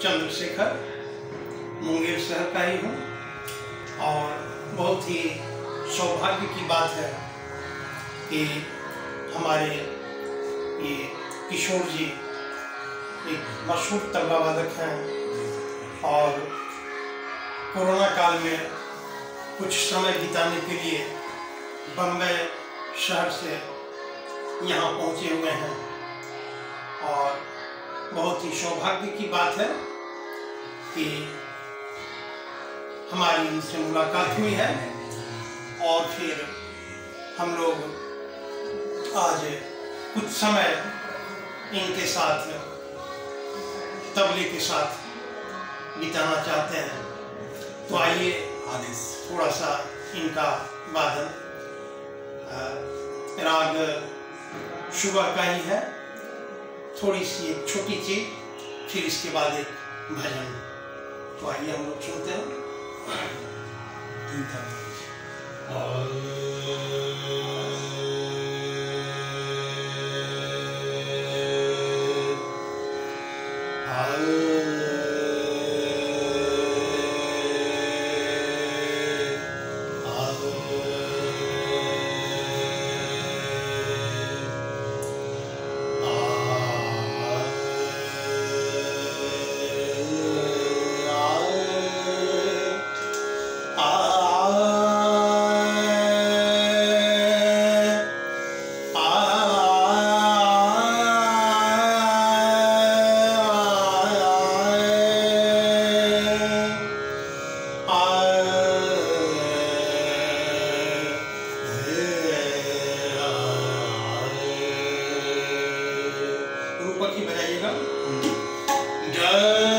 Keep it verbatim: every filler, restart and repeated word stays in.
चंद्रशेखर, मुंगेर शहर का ही हूँ और बहुत ही सौभाग्य की बात है कि हमारे ये किशोर जी एक मशहूर तबला वादक हैं और कोरोना काल में कुछ समय बिताने के लिए बम्बई शहर से यहाँ पहुँचे हुए हैं और बहुत ही सौभाग्य की बात है कि हमारी इनसे मुलाकात हुई है और फिर हम लोग आज कुछ समय इनके साथ तबले के साथ बिताना चाहते हैं। तो आइए थोड़ा सा इनका वादन राग सुबह का ही है, थोड़ी सी एक छोटी चीज, फिर इसके बाद एक भजन। तो आइए हम लोग सुनते हैं। रूपक ही बजाइएगा।